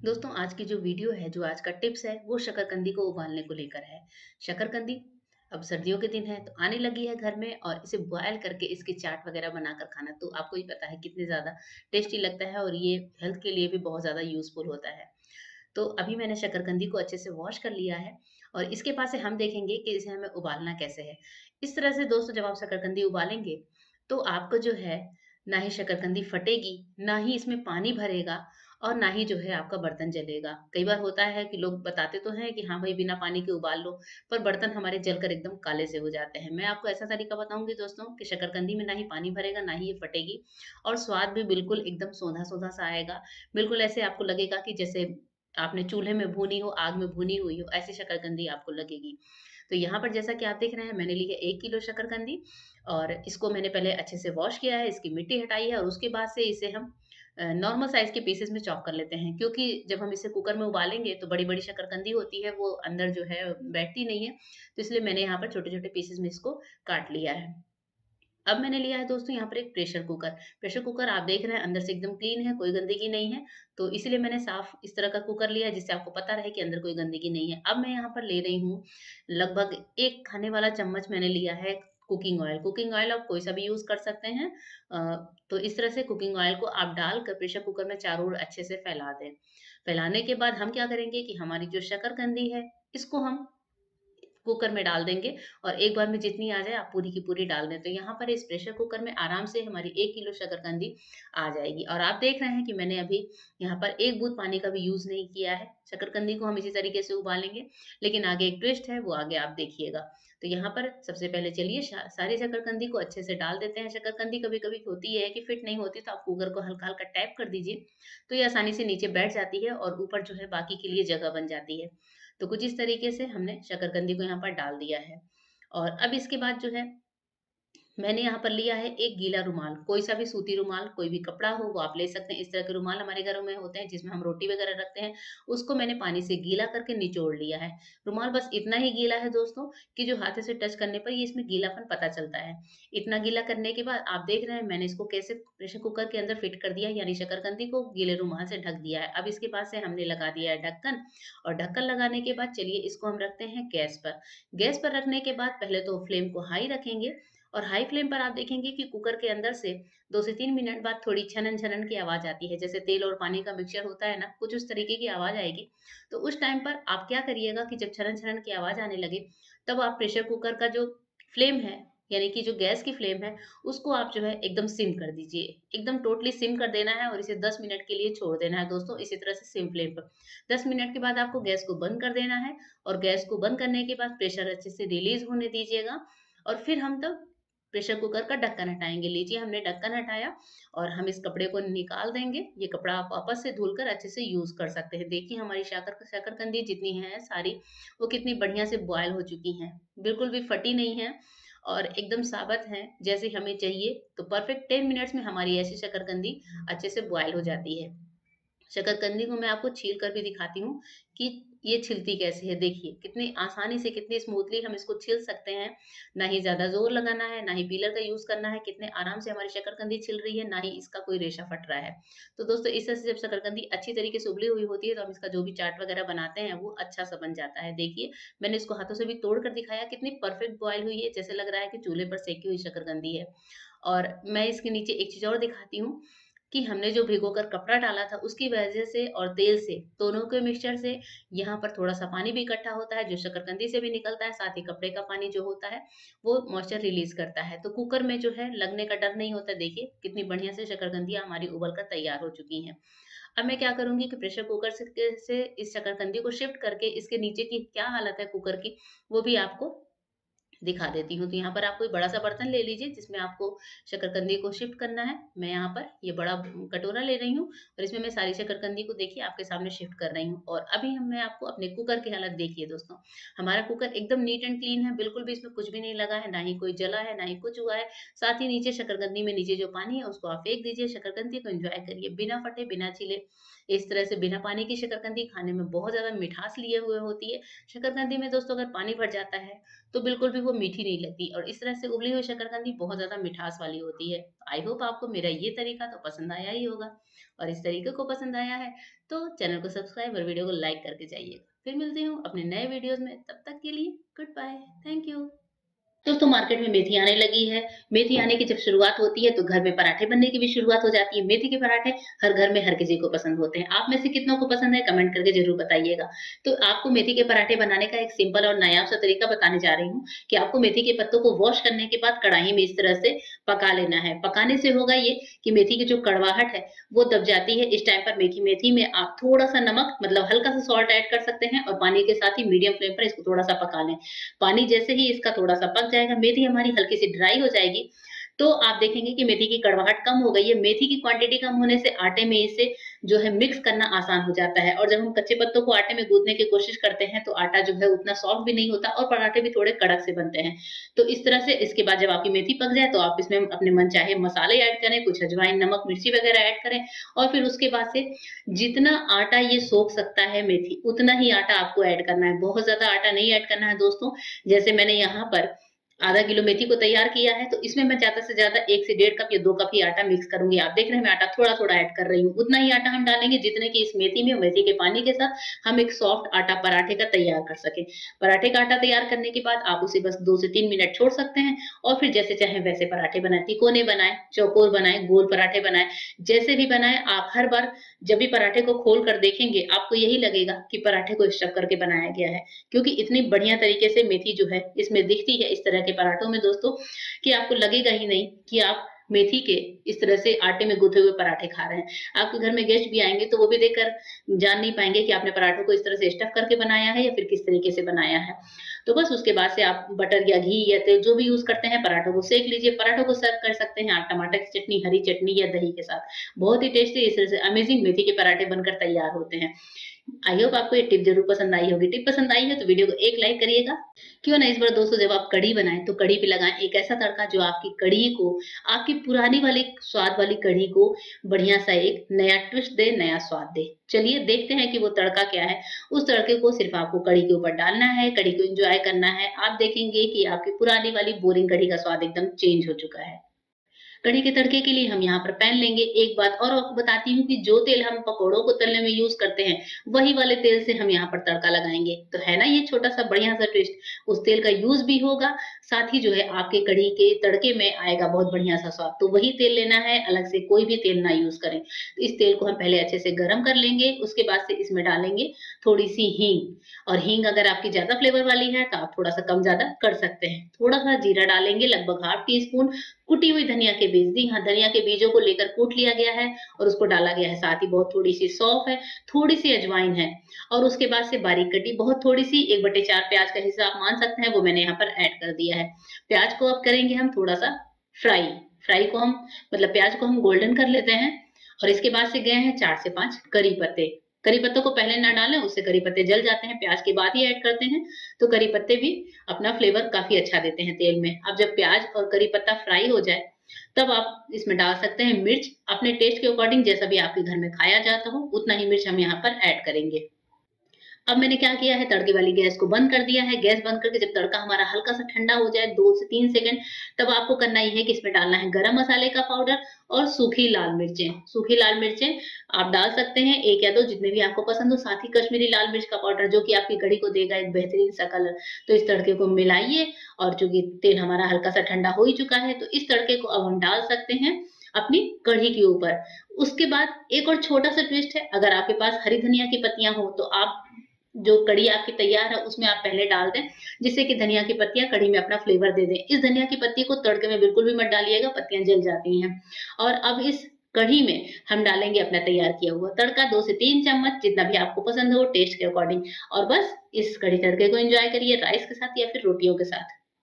दोस्तों आज की जो वीडियो है, जो आज का टिप्स है, वो शकरकंदी को उबालने को लेकर है। शकरकंदी अब सर्दियों के दिन है तो आने लगी है घर में और इसे बॉयल करके इसकी चाट वगैरह बनाकर खाना तो आपको ही पता है कितने ज़्यादा टेस्टी लगता है और ये हेल्थ के लिए भी बहुत ज़्यादा यूज़फुल होता है। तो अभी मैंने शकरकंदी को अच्छे से वॉश कर लिया है और इसके बाद से हम देखेंगे कि इसे हमें उबालना कैसे है। इस तरह से दोस्तों जब आप शकरकंदी उबालेंगे, तो आपको जो है ना ही शकरकंदी फटेगी, ना ही इसमें पानी भरेगा और ना ही जो है आपका बर्तन जलेगा। कई बार होता है कि लोग बताते तो हैं कि हाँ भाई बिना पानी के उबाल लो, पर बर्तन हमारे जलकर एकदम काले से हो जाते हैं। मैं आपको ऐसा तरीका बताऊँगी दोस्तों कि शकरकंदी में ना ही पानी भरेगा, ना ही ये फटेगी और स्वाद भी बिल्कुल एकदम सोंधा-सोंधा सा आएगा। बिल्कुल ऐसे आपको लगेगा कि जैसे आपने चूल्हे में भूनी हो, आग में भुनी हुई हो, ऐसी शकरकंदी आपको लगेगी। तो यहाँ पर जैसा कि आप देख रहे हैं मैंने ली है 1 किलो शकरकंदी और इसको मैंने पहले अच्छे से वॉश किया है, इसकी मिट्टी हटाई है और उसके बाद से इसे हम नॉर्मल साइज़ के पीसेज़ में चॉप कर लेते हैं। क्योंकि जब हम इसे कुकर में उबालेंगे तो बड़ी-बड़ी शकरकंदी होती है, वो अंदर जो है बैठती नहीं है। तो इसलिए मैंने यहाँ पर छोटे-छोटे पीसेज़ में इसको काट लिया है। अब मैंने लिया है दोस्तों यहाँ पर एक प्रेशर कुकर। प्रेशर कुकर आप देख रहे हैं अंदर से एकदम क्लीन है, कोई गंदगी नहीं है। तो इसीलिए मैंने साफ इस तरह का कुकर लिया है जिससे आपको पता रहे कि अंदर कोई गंदगी नहीं है। अब मैं यहाँ पर ले रही हूँ लगभग 1 खाने वाला चम्मच मैंने लिया है कुकिंग ऑयल। कुकिंग ऑयल आप कोई सा भी यूज़ कर सकते हैं। तो इस तरह से कुकिंग ऑयल को आप डालकर प्रेशर कुकर में चारों ओर अच्छे से फैला दें। फैलाने के बाद हम क्या करेंगे कि हमारी जो शकरकंदी है, इसको हम कुकर में डाल देंगे और एक बार में जितनी आ जाए आप पूरी की पूरी डाल दें। तो यहाँ पर इस प्रेशर कुकर में आराम से हमारी 1 किलो शकरकंदी आ जाएगी और आप देख रहे हैं कि मैंने अभी यहाँ पर 1 बूँद पानी का भी यूज़ नहीं किया है। शकरकंदी को हम इसी तरीके से उबालेंगे, लेकिन आगे एक ट्विस्ट है, वो आगे आप देखिएगा। तो यहाँ पर सबसे पहले चलिए सारी शकरकंदी को अच्छे से डाल देते हैं। शकरकंदी कभी-कभी होती है कि फिट नहीं होती तो आप कुकर को हल्का-हल्का टैप कर दीजिए, तो ये आसानी से नीचे बैठ जाती है और ऊपर जो है बाकी के लिए जगह बन जाती है। तो कुछ इस तरीके से हमने शकरकंदी को यहाँ पर डाल दिया है। और अब इसके बाद जो है मैंने यहाँ पर लिया है एक गीला रुमाल, कोई सा भी सूती रुमाल, कोई भी कपड़ा हो वो आप ले सकते हैं। इस तरह के रुमाल हमारे घरों में होते हैं जिसमें हम रोटी वगैरह रखते हैं, उसको मैंने पानी से गीला करके निचोड़ लिया है। रुमाल बस इतना ही गीला है दोस्तों कि जो हाथ से टच करने पर ये इसमें गीलापन पता चलता है। इतना गीला करने के बाद आप देख रहे हैं मैंने इसको कैसे प्रेशर कुकर के अंदर फिट कर दिया है, यानी शकरकंदी को गीले रुमाल से ढक दिया है। अब इसके बाद से हमने लगा दिया है ढक्कन और ढक्कन लगाने के बाद चलिए इसको हम रखते हैं गैस पर। गैस पर रखने के बाद पहले तो फ्लेम को हाई रखेंगे और हाई फ्लेम पर आप देखेंगे कि कुकर के अंदर से 2 से 3 मिनट बाद थोड़ी छनन-छनन की आवाज़ आती है। जैसे तेल और पानी का मिक्सचर होता है ना, कुछ उस तरीके की आवाज़ आएगी। तो उस टाइम पर आप क्या करिएगा कि जब छनन-छनन की आवाज़ आने लगे, तब आप प्रेशर कुकर का जो फ्लेम है, यानी कि जो गैस की फ्लेम है, उसको आप जो है एकदम सिम कर दीजिए। एकदम टोटली सिम कर देना है और इसे 10 मिनट के लिए छोड़ देना है दोस्तों, इसी तरह से सिम फ्लेम पर। 10 मिनट के बाद आपको गैस को बंद कर देना है और गैस को बंद करने के बाद प्रेशर अच्छे से रिलीज़ होने दीजिएगा और फिर हम तब प्रेशर कुकर का ढक्कन हटाएँगे। लीजिए हमने ढक्कन हटाया और हम इस कपड़े को निकाल देंगे। ये कपड़ा आप वापस से धुलकर अच्छे से यूज़ कर सकते हैं। देखिए हमारी शकरकंदी जितनी है सारी, वो कितनी बढ़िया से बॉयल हो चुकी हैं। बिल्कुल भी फटी नहीं है और एकदम साबुत हैं, जैसी हमें चाहिए। तो परफेक्ट 10 मिनट्स में हमारी ऐसी शकरकंदी अच्छे से बॉयल हो जाती है। शकरकंदी को मैं आपको छील कर भी दिखाती हूँ कि ये छिलती कैसे है। देखिए कितनी आसानी से कितनी स्मूथली हम इसको छील सकते हैं। ना ही ज़्यादा ज़ोर लगाना है, ना ही पीलर का यूज़ करना है। कितने आराम से हमारी शकरकंदी छिल रही है, ना ही इसका कोई रेशा फट रहा है। तो दोस्तों इस तरह से जब शकरकंदी अच्छी तरीके से उबली हुई होती है तो हम इसका जो भी चाट वगैरह बनाते हैं वो अच्छा सा बन जाता है। देखिए मैंने इसको हाथों से भी तोड़ कर दिखाया कितनी परफेक्ट बॉयल हुई है, जैसे लग रहा है कि चूल्हे पर सेकी हुई शकरकंदी है। और मैं इसके नीचे एक चीज़ और दिखाती हूँ कि हमने जो भिगोकर कपड़ा डाला था उसकी वजह से और तेल से, दोनों के मिक्सचर से यहाँ पर थोड़ा-सा पानी भी इकट्ठा होता है जो शकरकंदी से भी निकलता है, साथ ही कपड़े का पानी जो होता है वो मॉइस्चर रिलीज़ करता है। तो कुकर में जो है लगने का डर नहीं होता। देखिए कितनी बढ़िया से शकरकंदियाँ हमारी उबल कर तैयार हो चुकी हैं। अब मैं क्या करूँगी कि प्रेशर कुकर से इस शकरकंदी को शिफ्ट करके इसके नीचे की क्या हालत है कुकर की, वो भी आपको दिखा देती हूँ। तो यहाँ पर आप कोई बड़ा-सा बर्तन ले लीजिए जिसमें आपको शकरकंदी को शिफ्ट करना है। मैं यहाँ पर ये बड़ा कटोरा ले रही हूँ और इसमें मैं सारी शकरकंदी को देखिए आपके सामने शिफ्ट कर रही हूँ। और अभी हम मैं आपको अपने कुकर की हालत देखिए दोस्तों। हमारा कुकर एकदम नीट एंड क्लीन है, बिल्कुल भी इसमें कुछ भी नहीं लगा है, ना ही कोई जला है, ना ही कुछ हुआ है। साथ ही नीचे शकरकंदी में नीचे जो पानी है उसको आप फेंक दीजिए, शकरकंदी को एन्जॉय करिए बिना फटे, बिना छिले। इस तरह से बिना पानी की शकरकंदी खाने में बहुत ज़्यादा मिठास लिए हुए होती है। शकरकंदी में दोस्तों अगर पानी भर जाता है तो बिल्कुल भी वो मीठी नहीं लगती और इस तरह से उबली हुई शकरकंदी बहुत ज़्यादा मिठास वाली होती है। आई होप आपको मेरा ये तरीका तो पसंद आया ही होगा और इस तरीके को पसंद आया है तो चैनल को सब्सक्राइब और वीडियो को लाइक करके जाइएगा। फिर मिलती हूँ अपने नए वीडियोज़ में, तब तक के लिए गुड बाय। Thank you. दोस्तों मार्केट में मेथी आने लगी है। मेथी आने की जब शुरुआत होती है तो घर में पराठे बनने की भी शुरुआत हो जाती है। मेथी के पराठे हर घर में हर किसी को पसंद होते हैं। आप में से कितनों को पसंद है कमेंट करके ज़रूर बताइएगा। तो आपको मेथी के पराठे बनाने का एक सिंपल और नायाब सा तरीका बताने जा रही हूँ कि आपको मेथी के पत्तों को वॉश करने के बाद कढ़ाई में इस तरह से पका लेना है। पकाने से होगा ये कि मेथी की जो कड़वाहट है वो दब जाती है। इस टाइम पर मेथी में आप थोड़ा-सा नमक मतलब हल्का-सा सॉल्ट ऐड कर सकते हैं और पानी के साथ ही मीडियम फ्लेम पर इसको थोड़ा-सा पका लें। पानी जैसे ही इसका थोड़ा-सा पक जाएगा, मेथी हमारी हल्की सी ड्राई हो जाएगी, तो आप देखेंगे कि मेथी की कड़वाहट कम हो गई है। मेथी की क्वांटिटी कम होने से आटे में इसे जो है मिक्स करना आसान हो जाता है और जब हम कच्चे पत्तों को आटे में गूँथने की कोशिश करते हैं, तो आटा जो है उतना सॉफ्ट भी नहीं होता और पराठे भी थोड़े कड़क से बनते हैं। तो इस तरह से इसके बाद जब आपकी मेथी पक जाए, तो आप इसमें अपने मनचाहे मसाले ऐड करें, कुछ अजवाइन, नमक, मिर्ची वगैरह ऐड करें और फिर उसके बाद से जितना आटा ये सोख सकता है मेथी, उतना ही आटा आपको ऐड करना है। बहुत ज़्यादा आटा नहीं ऐड करना है दोस्तों। जैसे मैंने यहाँ पर आधा किलो मेथी को तैयार किया है, तो इसमें मैं ज़्यादा से ज़्यादा 1 से डेढ़ कप या 2 कप ही आटा मिक्स करूँगी। आप देख रहे हैं मैं आटा थोड़ा-थोड़ा ऐड कर रही हूँ। उतना ही आटा हम डालेंगे जितने कि इस मेथी में मेथी के पानी के साथ हम एक सॉफ्ट आटा पराठे का तैयार कर सकें। पराठे का आटा तैयार करने के बाद आप उसे बस 2 से 3 मिनट छोड़ सकते हैं और फिर जैसे चाहें वैसे पराठे बनाएँ। तिकोने बनाएँ, चौकोर बनाएँ, गोल पराठे बनाएँ, जैसे भी बनाएँ आप हर बार जब भी पराठे को खोल कर देखेंगे, आपको यही लगेगा कि पराठे को स्टफ़ करके बनाया गया है। क्योंकि इतनी बढ़िया तरीके से मेथी जो है इसमें दिखती है इस तरह के पराठों में दोस्तों कि आपको लगेगा ही नहीं कि आप मेथी के इस तरह से आटे में गूँथे हुए पराठे खा रहे हैं। आपके घर में गेस्ट भी आएँगे तो वो भी देखकर जान नहीं पाएँगे कि आपने पराठों को इस तरह से स्टफ़ करके बनाया है या फिर किस तरीके से बनाया है। तो बस उसके बाद से आप बटर या घी या तेल जो भी यूज़ करते हैं पराठों को सेंक लीजिए। पराठों को सर्व कर सकते हैं आप टमाटर की चटनी, हरी चटनी या दही के साथ। बहुत ही टेस्टी इस तरह से अमेज़िंग मेथी के पराठे बनकर तैयार होते हैं। आई होप आपको ये टिप ज़रूर पसंद आई होगी। टिप पसंद आई है तो वीडियो को एक लाइक करिएगा। क्यों ना इस बार दोस्तों जब आप कढ़ी बनाएँ तो कढ़ी पे लगाएँ एक ऐसा तड़का जो आपकी कढ़ी को आपकी पुरानी वाली स्वाद वाली कढ़ी को बढ़िया-सा एक नया ट्विस्ट दे, नया स्वाद दे। चलिए देखते हैं कि वो तड़का क्या है। उस तड़के को सिर्फ़ आपको कढ़ी के ऊपर डालना है, कढ़ी को एन्जॉय करना है। आप देखेंगे कि आपकी पुरानी वाली बोरिंग कढ़ी का स्वाद एकदम चेंज हो चुका है। कढ़ी के तड़के के लिए हम यहाँ पर पैन लेंगे। एक बात और आपको बताती हूँ कि जो तेल हम पकौड़ों को तलने में यूज़ करते हैं, वही वाले तेल से हम यहाँ पर तड़का लगाएँगे। तो है ना ये छोटा-सा बढ़िया-सा ट्विस्ट, उस तेल का यूज़ भी होगा, साथ ही जो है आपके कढ़ी के तड़के में आएगा बहुत बढ़िया-सा स्वाद। तो वही तेल लेना है, अलग से कोई भी तेल ना यूज़ करें। तो इस तेल को हम पहले अच्छे से गरम कर लेंगे, उसके बाद से इसमें डालेंगे थोड़ी-सी हींग और हींग अगर आपकी ज़्यादा फ्लेवर वाली है, तो आप थोड़ा-सा कम-ज़्यादा कर सकते हैं। थोड़ा-सा जीरा डालेंगे, लगभग हाफ टी स्पून कुटी हुई धनिया के बीज, जी हाँ, धनिया के बीजों को लेकर कूट लिया गया है और उसको डाला गया है। साथ ही बहुत थोड़ी-सी सौंफ है, थोड़ी-सी अजवाइन है और उसके बाद से बारीक कटी बहुत थोड़ी-सी 1/4 प्याज का हिस्सा आप मान सकते हैं, वो मैंने यहाँ पर ऐड कर दिया है। प्याज को अब करेंगे हम थोड़ा-सा फ्राई। फ्राई को हम मतलब प्याज को हम गोल्डन कर लेते हैं और इसके बाद से गए हैं 4 से 5 करी पत्ते। करी पत्तों को पहले ना डालें, उससे करी पत्ते जल जाते हैं, प्याज के बाद ही ऐड करते हैं, तो करी पत्ते भी अपना फ्लेवर काफ़ी अच्छा देते हैं तेल में। अब जब प्याज और करी पत्ता फ्राई हो जाए, तब आप इसमें डाल सकते हैं मिर्च, अपने टेस्ट के अकॉर्डिंग जैसा भी आपके घर में खाया जाता हो, उतना ही मिर्च हम यहाँ पर ऐड करेंगे। अब मैंने क्या किया है तड़के वाली गैस को बंद कर दिया है। गैस बंद करके जब तड़का हमारा हल्का-सा ठंडा हो जाए 2 से 3 सेकंड, तब आपको करना ये है कि इसमें डालना है गरम मसाले का पाउडर और सूखी लाल मिर्चें। सूखी लाल मिर्चें आप डाल सकते हैं 1 या 2 जितने भी आपको पसंद हो। साथ ही कश्मीरी लाल मिर्च का पाउडर जो कि आपकी कढ़ी को देगा एक बेहतरीन सा कलर। तो इस तड़के को मिलाइए और चूँकि तेल हमारा हल्का-सा ठंडा हो ही चुका है, तो इस तड़के को अब हम डाल सकते हैं अपनी कढ़ी के ऊपर। उसके बाद एक और छोटा-सा ट्विस्ट है, अगर आपके पास हरी धनिया की पत्तियाँ हो, तो आप जो कढ़ी आपकी तैयार है उसमें आप पहले डाल दें, जिससे कि धनिया की पत्तियाँ कढ़ी में अपना फ्लेवर दे दें। इस धनिया की पत्ती को तड़के में बिल्कुल भी मत डालिएगा, पत्तियाँ जल जाती हैं। और अब इस कढ़ी में हम डालेंगे अपना तैयार किया हुआ तड़का 2 से 3 चम्मच जितना भी आपको पसंद हो टेस्ट के अकॉर्डिंग और बस इस कढ़ी तड़के को एन्जॉय करिए राइस के साथ या फिर रोटियों के साथ।